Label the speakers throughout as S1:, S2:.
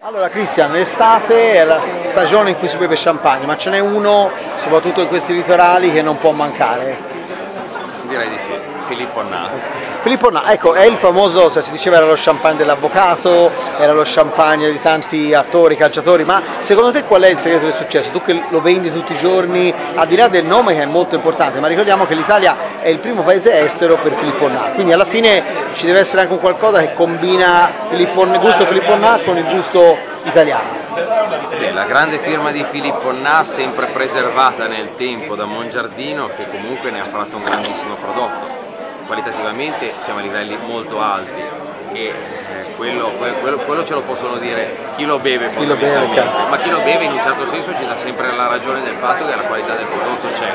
S1: Allora Cristian, l'estate è la stagione in cui si beve champagne, ma ce n'è uno, soprattutto in questi litorali, che non può mancare.
S2: Direi di sì, Filippo Onnà.
S1: Filippo Onnà, ecco, è il famoso, si diceva era lo champagne dell'avvocato, era lo champagne di tanti attori, calciatori, ma secondo te qual è il segreto del successo? Tu che lo vendi tutti i giorni, al di là del nome che è molto importante, ma ricordiamo che l'Italia è il primo paese estero per Filippo Onnà, quindi alla fine ci deve essere anche un qualcosa che combina il gusto Filippo Onnà con il gusto italiano.
S2: La grande firma di Filippo Onnà, sempre preservata nel tempo da Mongiardino, che comunque ne ha fatto un grandissimo prodotto. Qualitativamente siamo a livelli molto alti e quello ce lo possono dire chi lo beve, ma chi lo beve in un certo senso ci dà sempre la ragione del fatto che la qualità del prodotto c'è.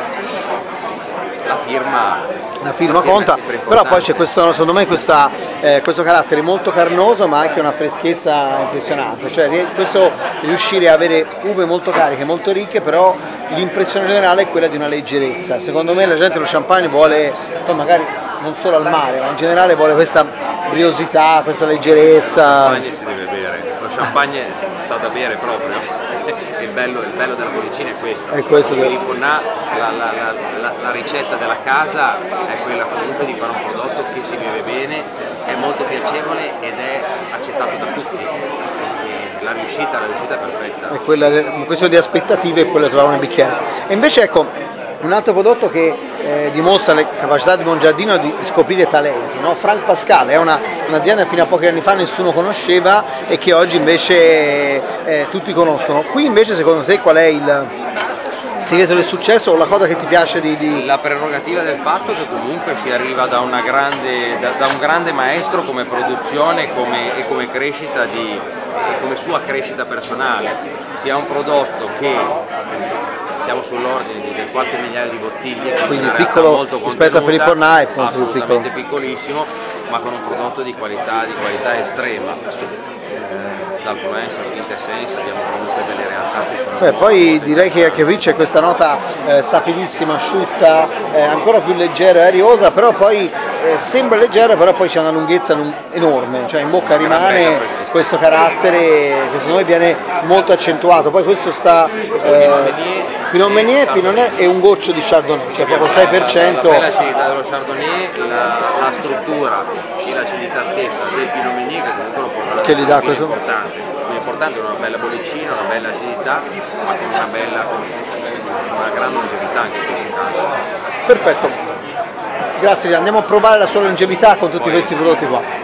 S2: La firma
S1: conta, però poi c'è questo, secondo me questo carattere molto carnoso ma anche una freschezza impressionante, cioè questo riuscire a avere uve molto cariche, molto ricche, però l'impressione generale è quella di una leggerezza. Secondo me la gente lo champagne vuole, poi magari non solo al mare, ma in generale vuole questa briosità, questa leggerezza.
S2: Lo champagne si deve bere, lo champagne sa da bere proprio. Il bello della bollicina è questo. Filippo Onnà, la ricetta della casa è quella comunque di fare un prodotto che si beve bene, è molto piacevole ed è accettato da tutti. La riuscita è perfetta.
S1: È questione di aspettative e quello di trovare nel bicchiere. E invece ecco, un altro prodotto che dimostra le capacità di Mongiardino di scoprire talenti, no? Frank Pascal è un'azienda che fino a pochi anni fa nessuno conosceva e che oggi invece tutti conoscono. Qui invece secondo te qual è il segreto del successo o la cosa che ti piace di...
S2: La prerogativa del fatto che comunque si arriva da un grande maestro come produzione e come crescita come sua crescita personale, sia un prodotto che siamo sull'ordine di qualche migliaia di bottiglie,
S1: quindi piccolo molto rispetto a Filippo Onnà è
S2: assolutamente piccolissimo, ma con un prodotto di qualità estrema. Dal Provence al Quintessenza abbiamo comunque delle realtà che sono...
S1: Poi direi che anche qui c'è questa nota sapidissima, asciutta, ancora più leggera e ariosa, però poi sembra leggera, però poi c'è una lunghezza enorme, cioè in bocca rimane questo carattere che secondo me viene molto accentuato. Poi questo sta Pinot Meunier e un goccio di Chardonnay, cioè proprio 6%.
S2: La bella acidità dello Chardonnay, la struttura e l'acidità stessa del Pinot Meunier che comunque lo porta
S1: che gli dà questo?
S2: L'importante è una bella bollicina, una bella acidità, ma con una gran longevità anche in questo caso.
S1: Perfetto, grazie, andiamo a provare la sua longevità con tutti questi prodotti qua.